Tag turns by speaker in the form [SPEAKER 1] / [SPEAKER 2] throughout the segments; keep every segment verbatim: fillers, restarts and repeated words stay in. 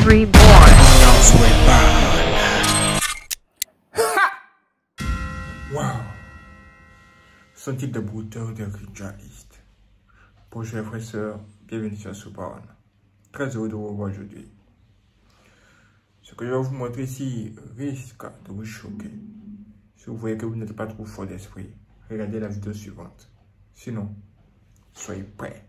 [SPEAKER 1] Reborn.
[SPEAKER 2] Wow! Sont-ils de brouteurs ou de ritualistes? Bonjour frères et sœurs, bienvenue sur Soupaon. Très heureux de vous revoir aujourd'hui. Ce que je vais vous montrer ici risque de vous choquer. Si vous voyez que vous n'êtes pas trop fort d'esprit, regardez la vidéo suivante. Sinon, soyez prêts.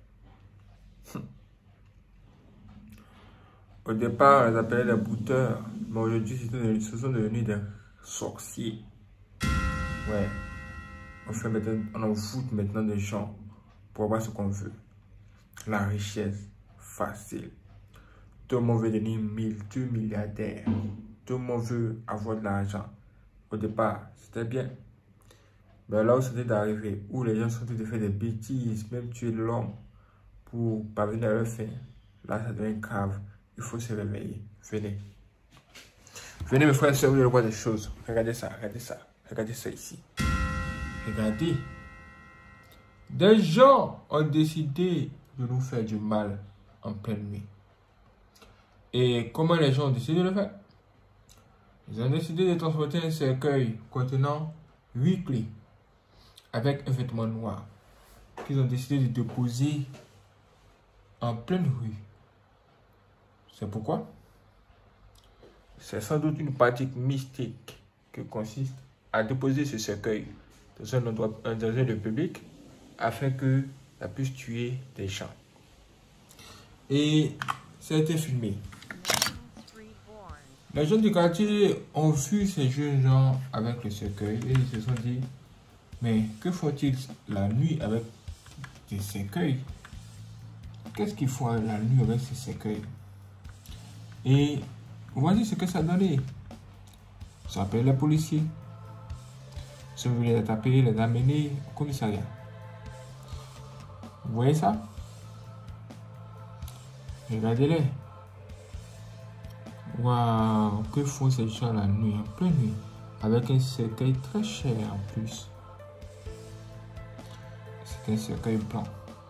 [SPEAKER 2] Au départ, on les appelait des brouteurs, mais aujourd'hui, ce sont devenus des sorciers. Ouais, on fait maintenant, on en fout maintenant des gens pour avoir ce qu'on veut. La richesse facile. Tout le monde veut devenir multimilliardaire. Tout le monde veut avoir de l'argent. Au départ, c'était bien. Mais là où c'était d'arriver, où les gens sont en train de faire des bêtises, même tuer l'homme pour parvenir à leur fin, là ça devient grave. Il faut se réveiller. Venez. Venez mes frères et sœurs, vous allez voir des choses. Regardez ça, regardez ça. Regardez ça ici. Regardez. Des gens ont décidé de nous faire du mal en pleine nuit. Et comment les gens ont décidé de le faire? Ils ont décidé de transporter un cercueil contenant huit clés avec un vêtement noir qu'ils ont décidé de déposer en pleine rue. C'est pourquoi? C'est sans doute une pratique mystique qui consiste à déposer ce cercueil dans un endroit, dans un lieu public afin que ça puisse tuer des gens. Et ça a été filmé. Les gens du quartier ont vu ces jeunes gens avec le cercueil et ils se sont dit, mais que font-ils la nuit avec des cercueils? Qu'est-ce qu'ils font la nuit avec ces cercueils? Et voici ce que ça donnait. Ça appelle les policiers. Ils sont venus les taper, les amener au commissariat. Vous voyez ça? Regardez-les. Waouh, que font ces gens la nuit, en pleine nuit, avec un cercueil très cher en plus. C'est un cercueil blanc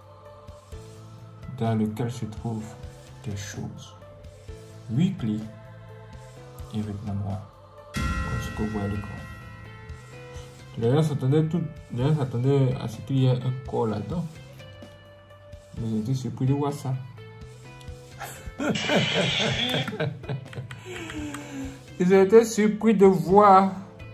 [SPEAKER 2] dans lequel se trouvent des choses. Huit clés et vêtements noirs, comme ce que vous voyez à l'écran. Les gens s'attendaient tout, les gens s'attendaient à ce qu'il y ait un corps là-dedans. Mais j'ai été surpris de voir ça. Ils ont été surpris de voir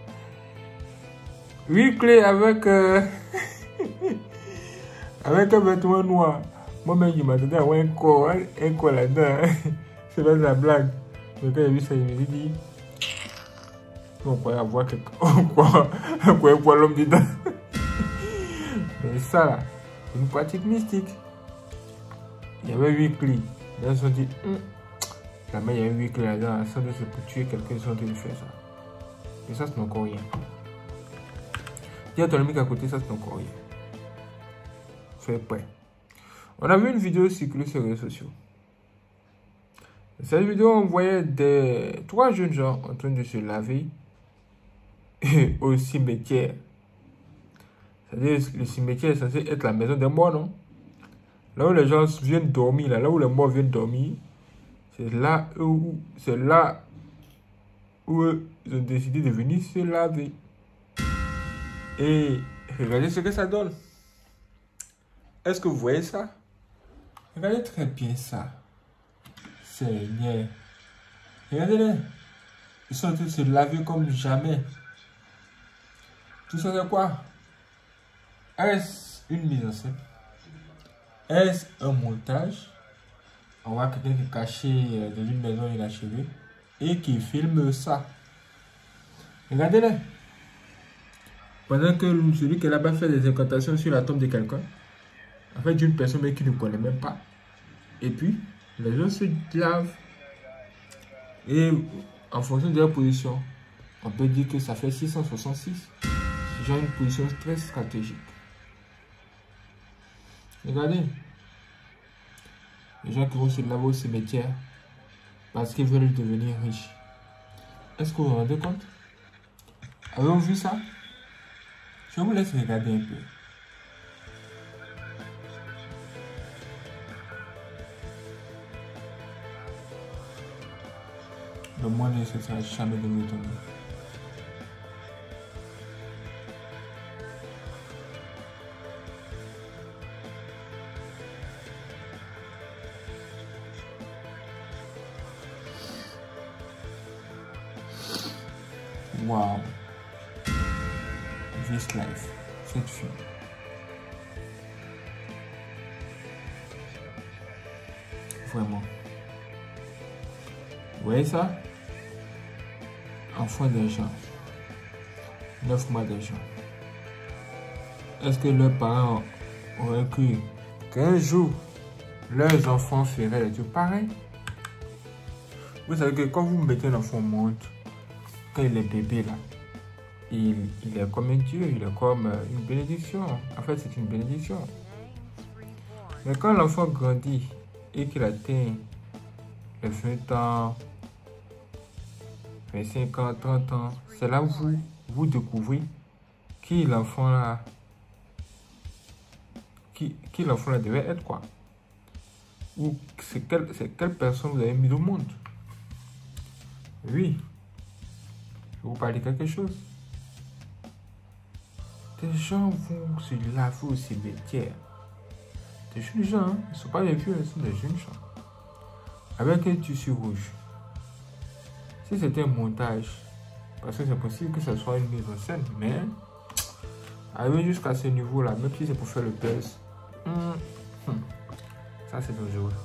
[SPEAKER 2] huit clés avec euh, avec un vêtement noir. Moi-même, je m'attendais à voir un corps, un corps là-dedans. C'est pas de la blague. Mais quand j'ai vu ça, je me suis dit, on croyait avoir quelque on croyait voir l'homme dedans. Mais ça là, c'est une pratique mystique. Il y avait huit clés. Les gens se sont dit, hm, la main, il y a huit clés là-dedans. Ça doit se pour tuer quelqu'un, ils sont en train de faire ça. Et ça, c'est encore rien. Dis à ton ami qu'à côté, ça, c'est encore rien. Soyez prêts. On a vu une vidéo circuler sur les réseaux sociaux. Dans cette vidéo, on voyait des trois jeunes gens en train de se laver au cimetière. C'est-à-dire, le cimetière est censé être la maison des morts, non? Là où les gens viennent dormir, là, là où les morts viennent dormir, c'est là où, c'est là où ils ont décidé de venir se laver. Et regardez ce que ça donne. Est-ce que vous voyez ça? Regardez très bien ça. Seigneur. Regardez-les. Ils sont en train de se laver comme jamais. Tout ça c'est quoi? Est-ce une mise en scène? Est-ce un montage? On voit quelqu'un qui est caché dans une maison inachevée et qui filme ça. Regardez-les. Pendant que celui qui est là-bas fait des incantations sur la tombe de quelqu'un, en fait d'une personne mais qui ne connaît même pas. Et puis, les gens se lavent. Et en fonction de leur position, on peut dire que ça fait six cent soixante-six. C'est genre une position très stratégique. Regardez. Les gens qui vont se laver au cimetière parce qu'ils veulent devenir riches. Est-ce que vous vous rendez compte? Avez-vous vu ça? Je vous laisse regarder un peu. le moins nécessaire, jamais de m'étonner. Wow. This life. Cette fille. Vraiment. Vous voyez ça? Enfant des gens. Neuf mois de gens. Est-ce que leurs parents auraient cru qu'un jour, leurs enfants feraient des trucs pareils? Vous savez que quand vous mettez un enfant au monde, quand il est bébé là, il, il est comme un Dieu, il est comme une bénédiction. En fait, c'est une bénédiction. Mais quand l'enfant grandit et qu'il atteint les vingt ans, vingt-cinq ans, trente ans, c'est là où vous, vous découvrez qui l'enfant là, qui, qui l'enfant là devait être, quoi. Ou c'est quelle, c'est quelle personne vous avez mis au monde. Oui. Je vais vous parler de quelque chose. Des gens vont se laver au cimetière. Des jeunes gens, hein? Ils ne sont pas des vieux, ils sont des jeunes gens. Avec un tissu rouge. Si c'était un montage, parce que c'est possible que ce soit une mise en scène, mais arriver jusqu'à ce niveau-là, même si c'est pour faire le buzz, hum, hum, ça c'est dangereux.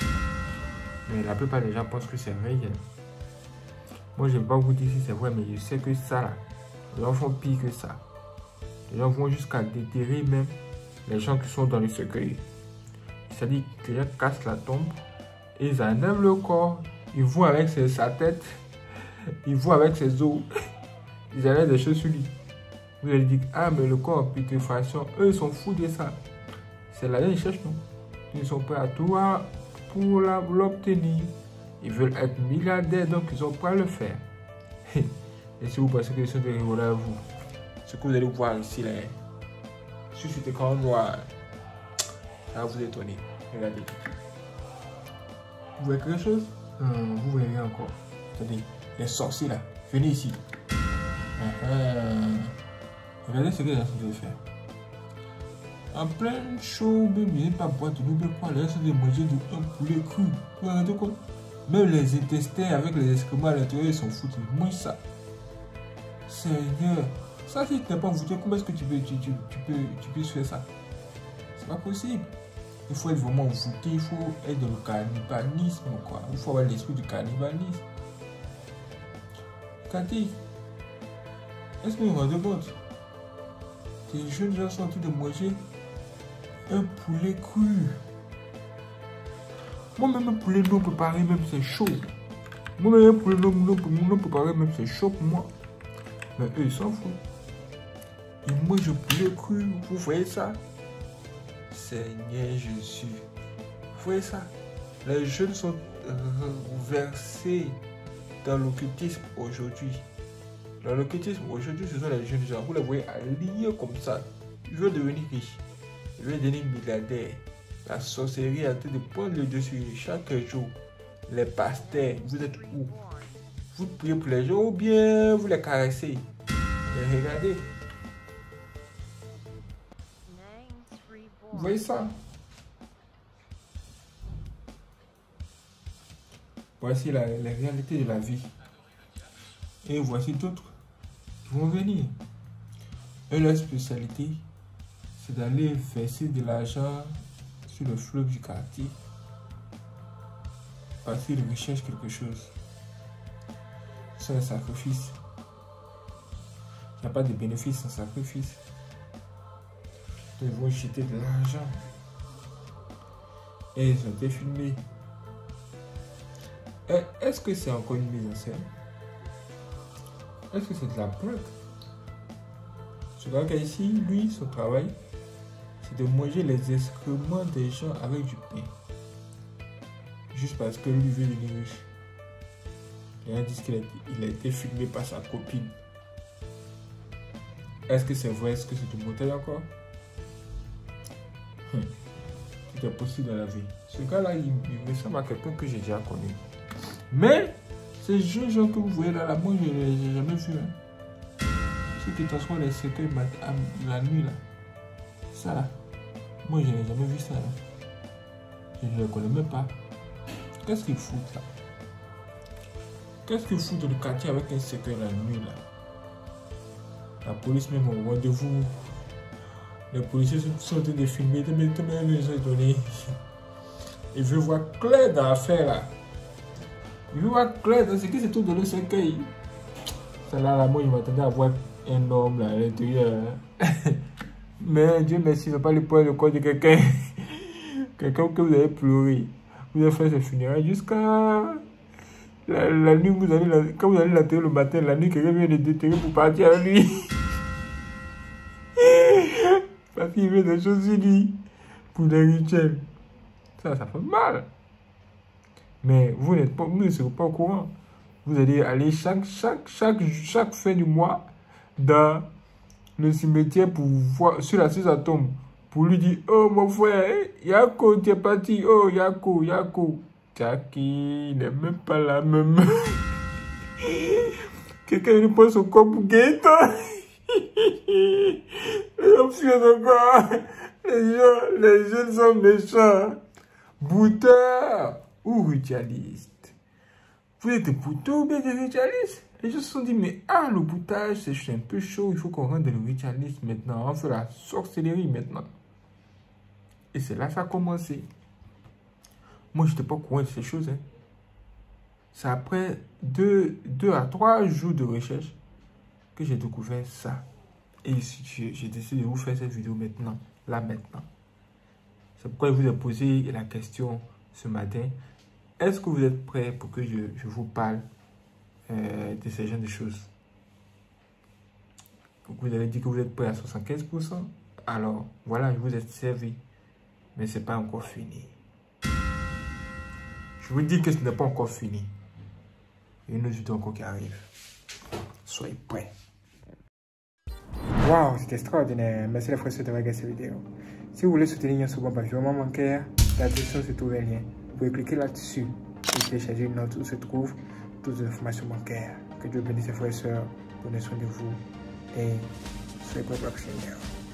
[SPEAKER 2] Mais la plupart des gens pensent que c'est réel. Moi, je ne vais pas vous dire si c'est vrai, mais je sais que ça, là, les gens font pire que ça. Les gens vont jusqu'à déterrer même les gens qui sont dans le cercueil. C'est-à-dire que les gens cassent la tombe, et ils enlèvent le corps, ils vont avec ses, sa tête, ils vont avec ses os, ils enlèvent des choses sur lui. Vous allez dire, ah, mais le corps en putréfaction, eux, ils sont fous de ça. C'est là, ils cherchent, non? Ils sont prêts à tout pour l'obtenir. Ils veulent être milliardaires, donc ils sont prêts à le faire. Et si vous pensez que ils sont des rigoler à vous, ce que vous allez voir ici, là, sur cet écran noir, ça va vous étonner. Regardez. Vous voyez quelque chose? hum, Vous voyez rien encore. Attendez, les sorciers là, venez ici. Uh -huh. Regardez ce que les gens sont de faire. En plein show, même ils n'aiment pas boire de l'eau, quoi. Les gens sont de manger un poulet cru. Vous regardez quoi? Même les intestins avec les excréments à l'intérieur, ils sont foutus. Mange ça. Seigneur. Ça, si tu n'es pas foutu, comment est-ce que tu peux, tu, tu, tu peux, tu peux faire ça? C'est pas possible. Il faut être vraiment foutu, il faut être dans le cannibalisme, quoi. Il faut avoir l'esprit du cannibalisme. Regardez. Est-ce que vous vous rendez compte? Des jeunes gens sont en train de manger un poulet cru. Moi-même, un poulet non préparé, même c'est chaud. Moi-même, un poulet non, non, non préparé, même c'est chaud pour moi. Mais eux, ils s'en foutent. Ils mangent un poulet cru. Vous voyez ça? Seigneur Jésus. Vous voyez ça? Les jeunes sont euh, versés dans l'occultisme aujourd'hui. Dans l'occultisme aujourd'hui, ce sont les jeunes gens. Vous les voyez alliés comme ça. Ils veulent devenir riches. Ils veulent devenir milliardaires. La sorcellerie est en train de prendre le dessus chaque jour. Les pasteurs, vous êtes où? Vous priez pour les gens ou bien vous les caressez? Et regardez. Vous voyez ça? Voici la, la réalité de la vie. Et voici d'autres qui vont venir. Et leur spécialité, c'est d'aller verser de l'argent sur le fleuve du quartier parce qu'ils recherchent quelque chose. C'est un sacrifice. Il n'y a pas de bénéfice sans sacrifice. Ils vont jeter de l'argent. Et ils ont été filmés. Est-ce que c'est encore une mise en scène? Est-ce que c'est de la prank? Ce gars ici, lui, son travail, c'est de manger les excréments des gens avec du pain. Juste parce que lui veut devenir riche. Il a dit qu'il a, il a été filmé par sa copine. Est-ce que c'est vrai? Est-ce que c'est du montage encore? Hum. Tout est possible dans la vie. Ce gars-là, il, il ressemble à quelqu'un que j'ai déjà connu. Mais, Ces jeunes gens que vous voyez là, là moi je ne les ai jamais vus. Hein. Ceux qui transforment les cercueils la nuit là. Ça là. Moi je n'ai jamais vu ça là. Je ne les connais même pas. Qu'est-ce qu'ils foutent là? Qu'est-ce qu'ils foutent dans le quartier avec un cercueil la nuit là? La police même au rendez-vous. Les policiers sont en train de filmer. Il veut voir clair dans l'affaire là. Il veut voir clair dans ce qui se trouve dans le cercueil. Ça là, là moi je m'attendais à voir un homme là à l'intérieur. Mais Dieu merci, il ne va pas le poids le corps de quelqu'un. Quelqu'un que vous avez pleuré. Vous avez fait ses funérailles jusqu'à la, la nuit. Vous allez la, quand vous allez l'enterrer le matin, la nuit, quelqu'un vient de déterrer pour partir à lui. Parce qu'il fait des choses unies pour des rituels. Ça, ça fait mal. Mais vous n'êtes pas, vous ne serez pas au courant. Vous allez aller chaque, chaque, chaque, chaque fin du mois dans le cimetière pour voir sur la sa tombe. Pour lui dire, oh mon frère, Yako, tu es parti. Oh Yako, Yako. Jackie, il n'est même pas là même. Quelqu'un lui pose son corps pour guetter. Les hommes fuient encore. Les gens, les jeunes sont méchants. Bouteurs ou ritualistes. Vous êtes des bouteurs ou bien des ritualistes? Les gens se sont dit, mais ah, le boutage, c'est un peu chaud, il faut qu'on rende le ritualiste maintenant. On fait la sorcellerie maintenant. Et c'est là que ça a commencé. Moi, je n'étais pas au courant de ces choses. Hein. C'est après deux, deux à trois jours de recherche que j'ai découvert ça. Et j'ai décidé de vous faire cette vidéo maintenant, là maintenant. C'est pourquoi je vous ai posé la question ce matin. Est-ce que vous êtes prêts pour que je, je vous parle euh, de ces genres de choses? Vous avez dit que vous êtes prêts à soixante-quinze pour cent. Alors, voilà, je vous ai servi. Mais ce n'est pas encore fini. Je vous dis que ce n'est pas encore fini. Il y a une autre vidéo encore qui arrive. Soyez prêts. Waouh, c'était extraordinaire. Merci les frères de regarder cette vidéo. Si vous voulez soutenir Yann Soubamba, vraiment manquer, la description se trouve un lien. Vous pouvez cliquer là-dessus et télécharger une note où se trouvent toutes les informations bancaires. Que Dieu bénisse les frères et sœurs, prenez soin de vous et soyez prêts pour la prochaine vidéo.